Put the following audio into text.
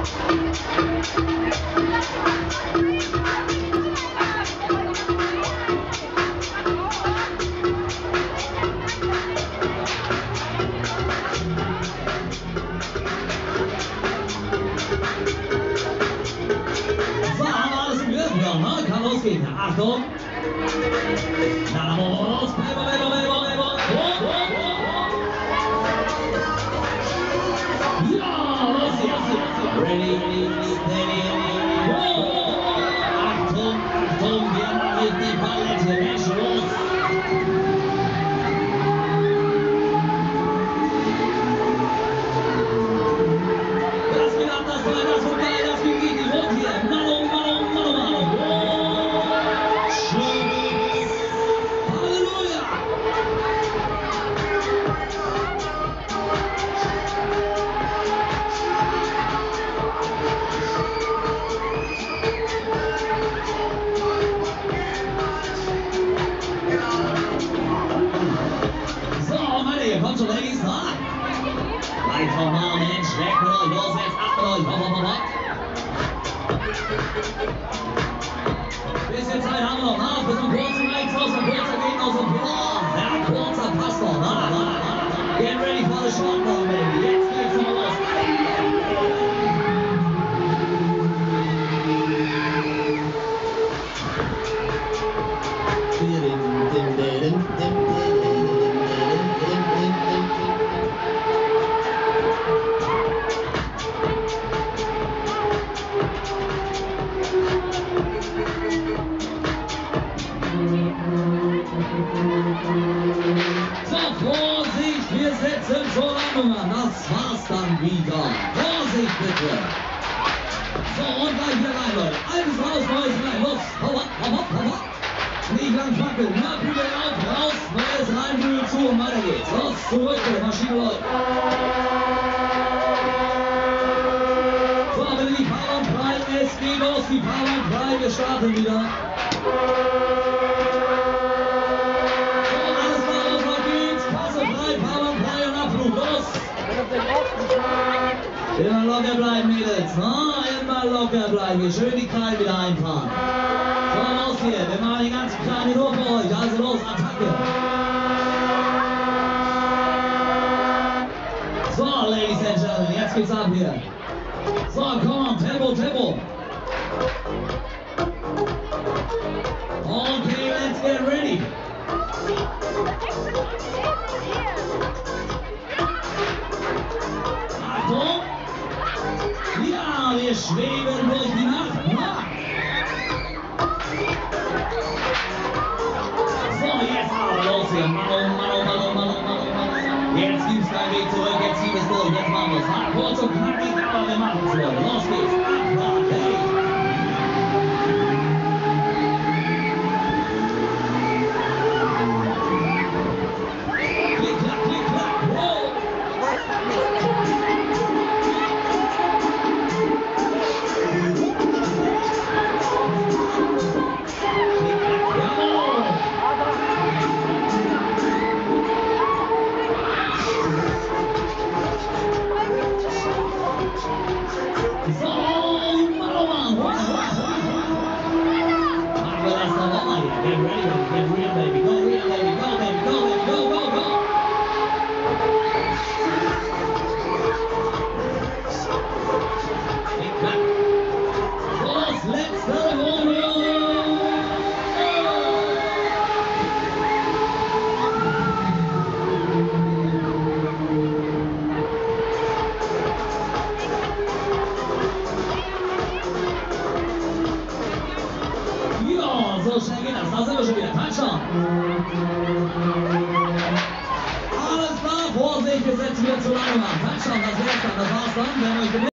Kann losgehen. Achtung! Na, los! Ja, los jetzt! Ready, steady, Achtung, Achtung, wir machen die Palette, Mensch, los! Das geht ab, das war das so geil, das geht richtig rund hier. Mano. Kommt schon, Ladies, na? Einfach mal, Mensch, weg mit euch, los jetzt, ab mit euch, hopp. Bisschen Zeit haben wir noch, na? Für so einen kurzen Rechts-Aus, ein kurzer Gegner-Aus und ja, kurzer Pass noch, na? Get ready for the short ball, baby, jetzt geht's nochmal los. So, Vorsicht, wir setzen zur Landung an. Das war's dann wieder. Vorsicht bitte. So, und gleich wieder rein, Leute. Altes raus, neues rein. Los, hau ab. Nicht lang fackeln. Na, Bügel auf, raus, neues rein, Bügel zu und weiter geht's. Los, zurück, bitte. Maschine läuft. So, bitte die Fahrbahn frei. Es geht los, die Fahrbahn frei. Wir starten wieder. Immer locker bleiben, Mädels. Immer locker bleiben. Schön die Kreide wieder einfahren. So, los hier. Wir machen die ganzen Kleinen nur für euch. Also los, Attacke. So, Ladies and Gentlemen, jetzt geht's ab hier. So, komm on, Tempo. Okay, let's get ready. Achtung! Ja, wir schweben durch die Nacht. So, jetzt aber los hier. Mano. Jetzt gibt's keinen Weg zurück, jetzt ziehen wir es durch. Jetzt machen wir es. Kurz und knackig, aber wir machen es, Leute. Los geht's. Abfahrt, hey! Get real, baby. Go, baby. Go. Let's go. Ja, so schnell geht das. Da sind wir schon wieder. Touchdown. Alles klar, Vorsicht, wir setzen wieder zur Landung an. Touchdown, das wär's dann. Das war's dann. Wenn euch